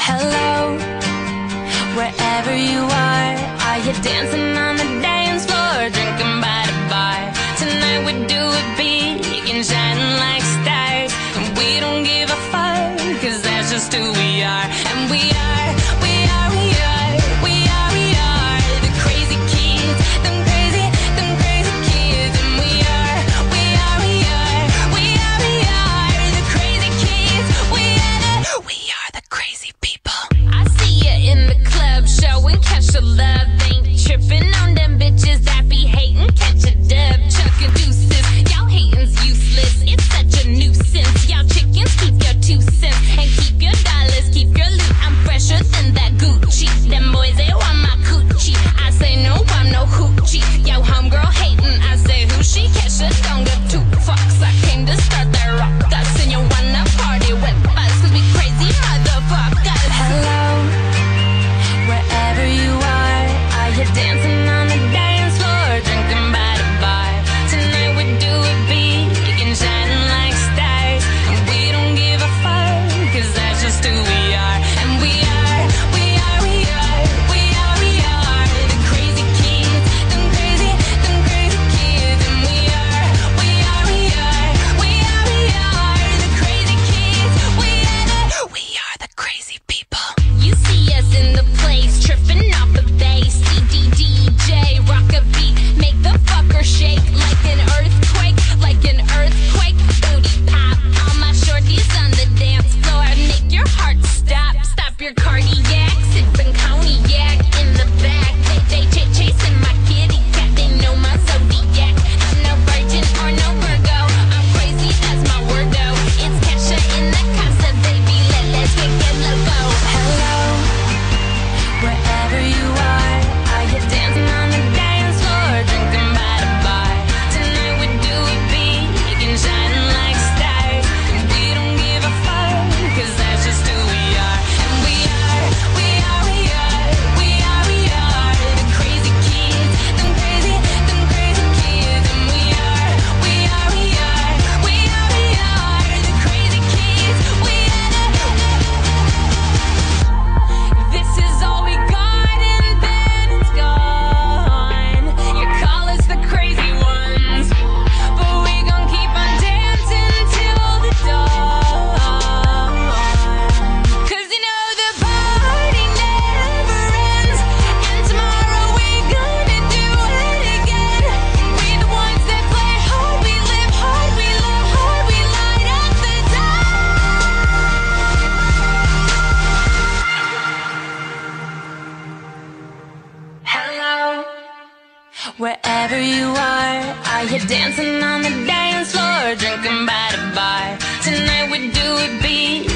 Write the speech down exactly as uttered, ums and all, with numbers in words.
Hello, wherever you are, are you dancing on the dance floor, drinking by the bar? Tonight we do it big and shining like stars, and we don't give a fuck, cause that's just who we are. And we are, we are, we are, we are, we are the crazy kids, them crazy, them crazy kids. And we are, we are, we are, we are, we are the crazy kids. We are the, we are the crazy people. I see you in the club, showing catch a love, ain't tripping on them bitches that be hating, catch a dub, chucking deuces. Y'all hating's useless, it's such a nuisance. Y'all chickens, keep your two cents and keep your dollars, keep your loot. I'm fresher than that Gucci. Them boys, they want my coochie. I say no, I'm no hoochie. Yo, homegirl hating, I say who she? Kesha, don't give two fucks. I came to start that rock dust, and you wanna party with us, cause we crazy motherfuckers. Hello, wherever you are, are you dancing on the dance floor, drinking by the bar? Tonight we do it big and shining like stars, and we don't give a fuck, cause that's just who we are. And we are, we are, we are, we are, we are the crazy kids, them crazy, them crazy kids. And we are, we are, we are, we are, we are the crazy kids. We are the, we are the crazy people. You see us in the place, tripping off the bass. C D D J, rock a beat, make the fucker shake like an earthquake, like an earthquake. Booty pop, all my shorties on the dance floor, make your heart stop, stop your cardiac, sipping cognac in the back. They, they ch chasing my kitty cat, they know my zodiac. I'm no virgin or no Virgo, I'm crazy, that's my word though. It's Kesha in the casa, baby, let, let's get loco. Hello, wherever you are, are you dancing on the dance floor, drinking by the bar? Tonight we do it big and shining like stars, and we don't give a fuck, cause that's just who we are. And we are, we are, we are, we are, we are the crazy kids, them crazy, them crazy kids. And we are, we are, we are, we are, we are the crazy kids. We are the, this is all we got and then it's gone. You call us the crazy ones, but we gon' keep on dancing till the dawn. Cause you know the party never ends, and tomorrow we gonna do it again. We the ones that play hard, we live hard, we love hard, we light up the dark. Hello, wherever you are, are you dancing on the dance floor, drinking by the bar? Tonight we do it big